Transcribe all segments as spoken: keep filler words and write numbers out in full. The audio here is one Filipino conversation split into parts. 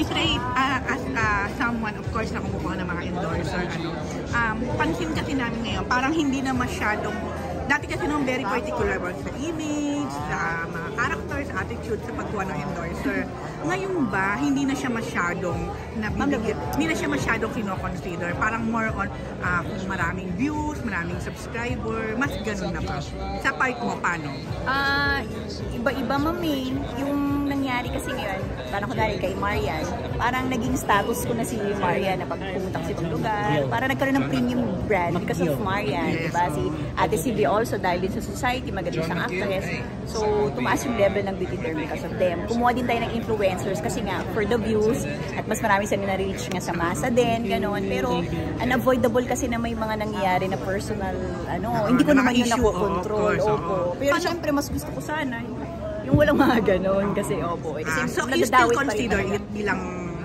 Miss Ray, uh, as uh, someone, of course, na kumukuha ng mga endorser, ano, um, pansin kasi namin ngayon, parang hindi na masyadong, dati kasi nung very particular about sa image, sa mga characters, attitude sa pagkuha ng endorser. Ngayon ba, hindi na siya masyadong nabibigyan, hindi na siya masyadong kino-consider. Parang more on uh, kung maraming views, maraming subscriber, mas ganun na ba? Sa part mo, paano? Ah, uh, iba-iba mami. Yung nangyari kasi ngayon, parang ko dahil kay Marian, parang naging status ko na si Marian na pag pumunta ko sa ibang lugar. Parang nagkaroon ng premium brand because of Marian, yes. Diba? Si Ate Sylvia also dahil din sa society, maganda siyang actress. So, tumaas yung level ng beauty derm because of them. Kumuha din tayo ng influencers kasi nga, for the views, at mas marami sila na-reach nga sa masa din, gano'n. Pero, unavoidable kasi na may mga nangyayari na personal, ano, hindi ko naman yun nakokontrol. Opo. Pero syempre, mas gusto ko sana yung walang mga ganon kasi opo eh. Kasi ah, so you still consider it bilang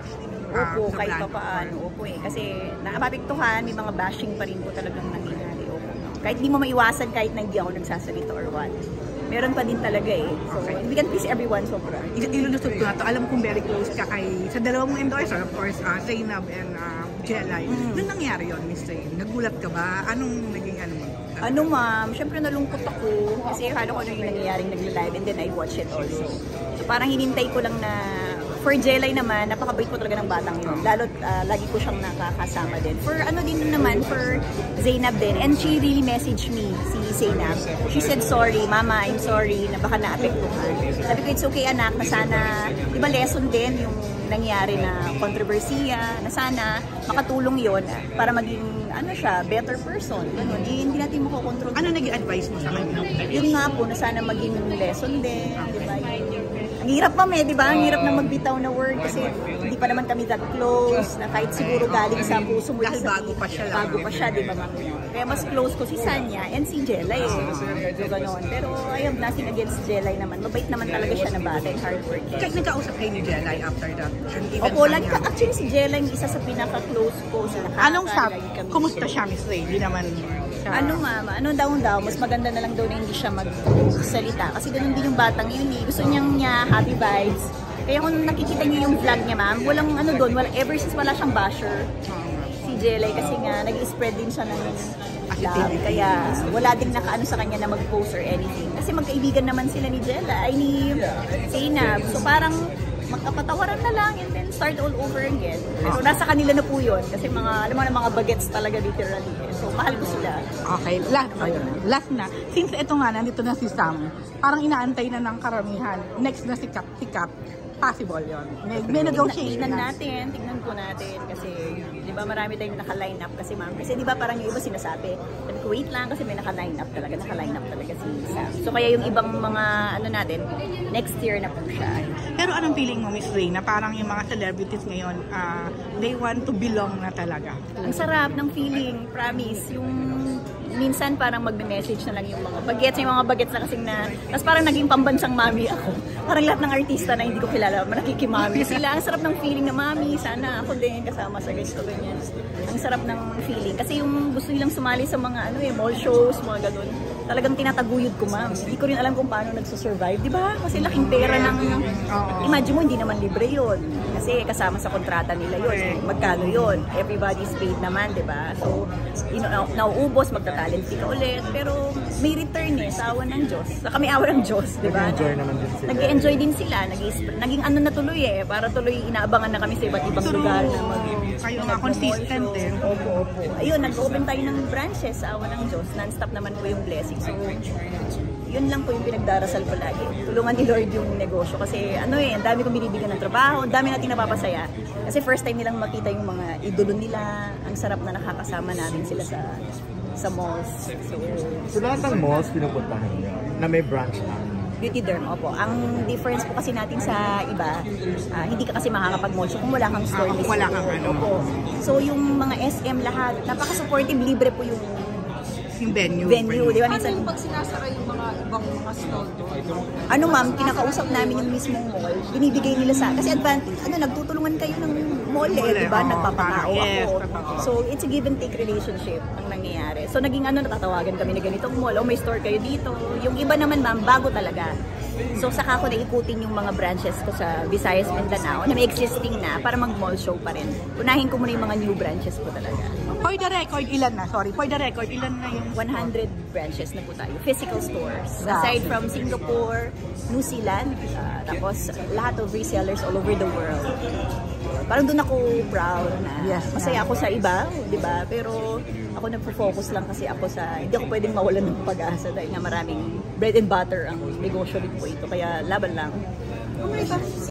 uh, opo, kahit pa paano, opo eh. Kasi nakapapiktuhan, may mga bashing pa rin po talagang nangyayari, opo. Kahit di mo maiwasan kahit na hindi ako nagsasalita or what. Meron pa din talaga eh. So, okay. We can please everyone sobra. Ilulusot ko na to. Alam kong very close ka kay, sa dalawang endorser, of course, uh, Zainab and uh, Jelay. Mm. Nung nangyari yun, Miss Zain, nagulat ka ba? Anong naging ano mo? Ano ma'am, syempre nalungkot ako kasi akala ko ano yung nangyayaring nagla-live and then I watch it also. So parang hinintay ko lang na, for Jelay naman, napakabait po talaga ng batang yun. Lalo, uh, lagi ko siyang nakakasama din. For ano din naman, for Zainab din. And she really messaged me, si Zainab. She said, sorry, mama, I'm sorry, na baka na-apektuhan. Sabi ko, it's okay anak, na sana, di ba lesson din yung nangyari na kontrobersiya, na sana makatulong yon para maging ano siya, better person. Ganun. Eh, hindi natin makokontrol. Ano naging advice mo sa kanya? Yun nga po, na sana maging lesson din, di ba? Ang hirap pa may, di ba? Ang hirap na magbitaw na word kasi hindi pa naman kami that close, na kahit siguro galing sa puso mo. Dahil bago pa siya lang. Bago pa siya, di ba ma'am? Kaya mas close ko si Sanya and si Jelay. Eh. So, gano'n. Pero I have nothing against Jelay naman. Mabait naman talaga siya na bata and hard work. Kahit nagkausap kayo ni Jelay after that? Opo, lagi ka. Actually, si Jelay isa sa pinaka-close ko. Anong sabi? Kumusta siya, Miss Ray? Hindi naman siya... Ano mama, ano daw daw, mas maganda na lang daw na hindi siya magsalita. Kasi ganun din yung batang yun eh. Gusto niyang niya happy vibes. Kaya kung nakikita niyo yung vlog niya ma'am, walang ano doon, wala, ever since wala siyang basher. Si Jelay kasi nga, nag-spread din siya ng love. Kaya wala din nakaano sa kanya na mag-post or anything. Kasi magkaibigan naman sila ni Jelay, ay ni Zainab. So parang magkapatawaran na lang and then start all over again. Pero nasa kanila na po yun. Kasi mga, alam mo na mga bagets talaga literally. So, mahal ko sila. Okay, last, last na. Since ito nga, nandito na si Sam, parang inaantay na ng karamihan. Next na si Cap, si Cap. Possible yun. May, may negotiation Tignan natin, tignan po natin. Kasi, di ba marami tayong naka-line up kasi ma'am. Kasi di ba parang yung iba sinasabi, sabi ko, wait lang kasi may naka-line up talaga. Naka-line up talaga si Sam. So, kaya yung ibang mga, ano natin, next year na po siya. Pero anong feeling mo, Miss Ray, na parang yung mga celebrities ngayon, uh, they want to belong na talaga? Ang sarap ng feeling, promise. Yung minsan parang magme-message na lang yung mga bagets, yung mga bagets na kasing na, tapos parang naging pambansang mami ako. Parang lahat ng artista na hindi ko kilala, nakikimami sila. Ang sarap ng feeling na mami, sana ako din kasama sa guest ko ganyan. Ang sarap ng feeling. Kasi yung gusto nilang sumali sa mga ano eh, mall shows, mga ganun. Talagang tinataguyod ko ma'am. Hindi ko rin alam kung paano nagsusurvive, di ba? Kasi laking pera ng, imagine mo, hindi naman libre yun. Kasi kasama sa kontrata nila yun. So, magkano yun? Everybody's paid naman, di ba? So, you know, nauubos, magta-talent ka ulit. Pero may return eh, sa awa ng Diyos. Sa kami awa ng Diyos, di ba? Nag-enjoy naman din sila. Nag-enjoy din sila. Naging ano na tuloy eh. Para tuloy inaabangan na kami sa iba't ibang lugar. Na mag, kayo nga consistent eh. Opo, opo. Ayun, nag-open tayo ng branches sa awa ng Diyos. Non-stop naman po yung blessing. So, yun lang po yung pinagdarasal ko lagi. Tulungan ni Lord yung negosyo. Kasi ano eh, ang dami kong binibigyan ng trabaho, ang dami natin napapasaya. Kasi first time nilang makita yung mga idolo nila. Ang sarap na nakakasama natin sila sa sa malls. So, so lahat ng malls pinupuntahan niyo na may branch lang? Beauty derm, opo. Ang difference po kasi natin sa iba, uh, hindi ka kasi makakapag-mall kung wala kang store. Ah, wala kang ano. Opo. So yung mga S M lahat, napaka-supportive, libre po yung yung venue. Venue, di ba? Ano yung pag sinasara yung mga ibang mga stall doon? Ano ma'am, kinakausap namin yung mismong mall, binibigay nila sa, kasi advantage, ano, nagtutulungan kayo ng mall eh, di ba? Nagpapakao ako. So, it's a give and take relationship ang nangyayari. So, naging ano, natatawagan kami na ganitong mall, o may store kayo dito. Yung iba naman ma'am, bago talaga. So saka ako naikutin yung mga branches ko sa Visayas, Mindanao na may existing na para mag-mall show pa rin. Unahin ko muna yung mga new branches ko talaga. For the record, ilan na? Sorry, for the record, ilan na yung one hundred branches na po tayo. Physical stores. Wow. Aside from Singapore, New Zealand, uh, tapos lahat of resellers all over the world. Parang doon ako proud na Yes, masaya na. ako sa iba, di ba? Pero ako nagpo-focus lang kasi ako sa, hindi ako pwedeng mawalan ng pag-asa dahil nga maraming bread and butter ang negosyo rin po ito. Kaya laban lang. Oh my God.